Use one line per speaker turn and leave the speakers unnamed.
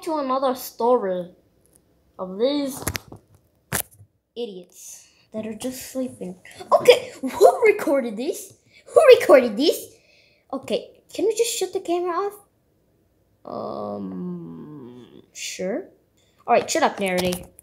to another story of these idiots that are just sleeping. Okay, who recorded this? Who recorded this? Okay, can we just shut the camera off? Sure. Alright, shut up, Narity.